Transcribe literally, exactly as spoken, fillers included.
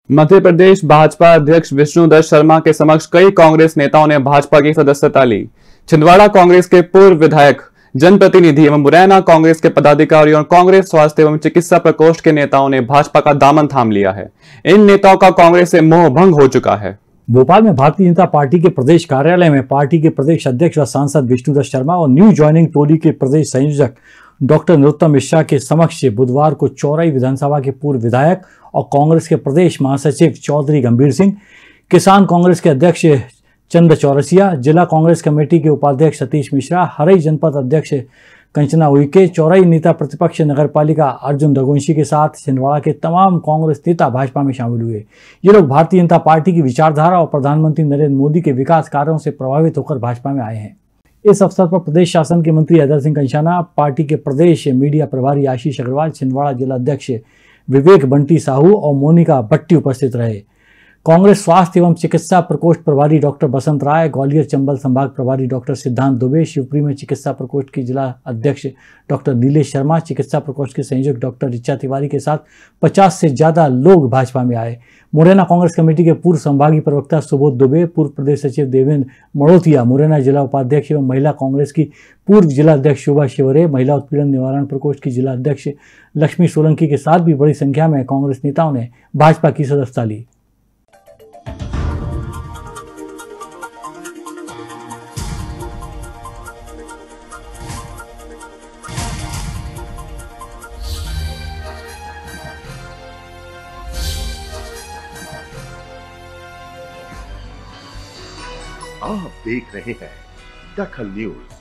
मध्य प्रदेश भाजपा अध्यक्ष विष्णुदत्त शर्मा के समक्ष कई कांग्रेस नेताओं ने भाजपा की सदस्यता ली। छिंदवाड़ा कांग्रेस के पूर्व विधायक, जनप्रतिनिधि एवं मुरैना कांग्रेस के पदाधिकारी और कांग्रेस स्वास्थ्य एवं चिकित्सा प्रकोष्ठ के नेताओं ने भाजपा का दामन थाम लिया है। इन नेताओं का कांग्रेस से मोह भंग हो चुका है। भोपाल में भारतीय जनता पार्टी के प्रदेश कार्यालय में पार्टी के प्रदेश अध्यक्ष व सांसद विष्णुदत्त शर्मा और न्यू ज्वाइनिंग टोली के प्रदेश संयोजक डॉक्टर नरोत्तम मिश्रा के समक्ष बुधवार को चौराई विधानसभा के पूर्व विधायक और कांग्रेस के प्रदेश महासचिव चौधरी गंभीर सिंह, किसान कांग्रेस के अध्यक्ष चंद चौरसिया, जिला कांग्रेस कमेटी के उपाध्यक्ष सतीश मिश्रा, हरई जनपद अध्यक्ष कंचना उइके, चौराई नेता प्रतिपक्ष नगरपालिका अर्जुन रघुवंशी के साथ छिंदवाड़ा के तमाम कांग्रेस नेता भाजपा में शामिल हुए। ये लोग भारतीय जनता पार्टी की विचारधारा और प्रधानमंत्री नरेंद्र मोदी के विकास कार्यों से प्रभावित होकर भाजपा में आए हैं। इस अवसर पर प्रदेश शासन के मंत्री हैदर सिंह कंषाना, पार्टी के प्रदेश मीडिया प्रभारी आशीष अग्रवाल, छिंदवाड़ा जिला अध्यक्ष विवेक बंटी साहू और मोनिका भट्टी उपस्थित रहे। कांग्रेस स्वास्थ्य एवं चिकित्सा प्रकोष्ठ प्रभारी डॉक्टर बसंत राय, ग्वालियर चंबल संभाग प्रभारी डॉक्टर सिद्धांत दुबे, शिवपुरी में चिकित्सा प्रकोष्ठ की जिला अध्यक्ष डॉक्टर नीलेश शर्मा, चिकित्सा प्रकोष्ठ के संयोजक डॉक्टर ऋचा तिवारी के साथ पचास से ज्यादा लोग भाजपा में आए। मुरैना कांग्रेस कमेटी के पूर्व संभागीय प्रवक्ता सुबोध दुबे, पूर्व प्रदेश सचिव देवेंद्र मड़ोतिया, मुरैना जिला उपाध्यक्ष एवं महिला कांग्रेस की पूर्व जिला अध्यक्ष शोभा शिवरे, महिला उत्पीड़न निवारण प्रकोष्ठ की जिला अध्यक्ष लक्ष्मी सोलंकी के साथ भी बड़ी संख्या में कांग्रेस नेताओं ने भाजपा की सदस्यता ली। आप देख रहे हैं दखल न्यूज।